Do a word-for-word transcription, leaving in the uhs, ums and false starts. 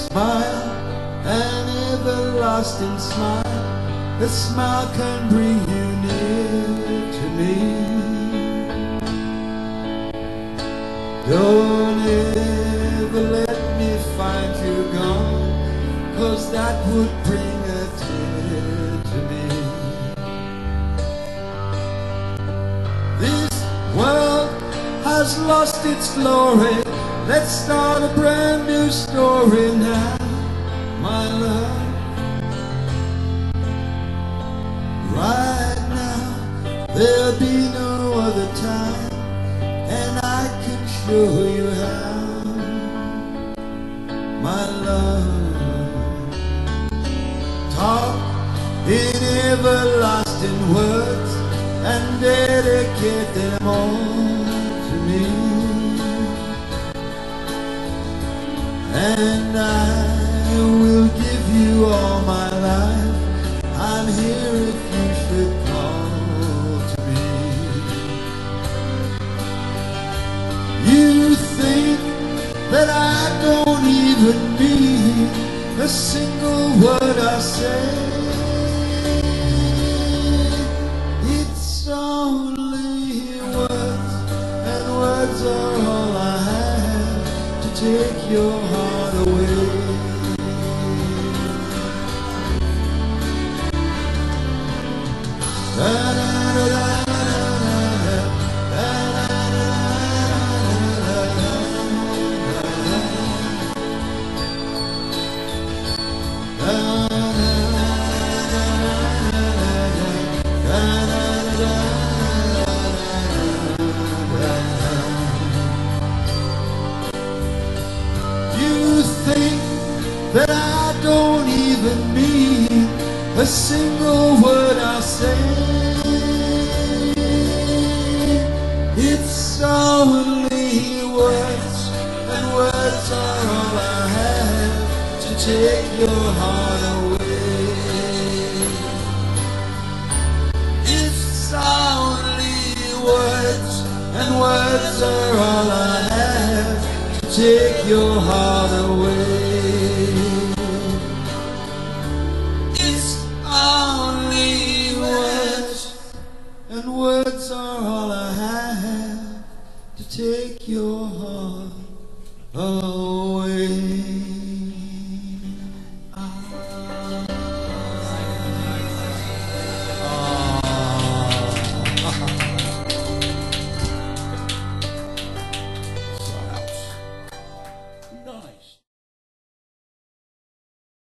smile, an everlasting smile. A smile can bring you near to me. Don't ever let me find you gone, 'cause that would bring a tear to me. This world has lost its glory. Let's start a brand new story now, my love. Right now, there'll be no other time, and I can show you how, my love. Talk in everlasting words and dedicate them all to me, and I will give you all my life. I'm here if you should call to me. You think that I don't even mean a single word I say. It's only words, and words are all I have to take your heart away. Da, da, da, da, that I don't even mean a single word I say. It's only words, and words are all I have to take your heart away. It's only words, and words are all I have to take your heart away. And words are all I have to take your heart away.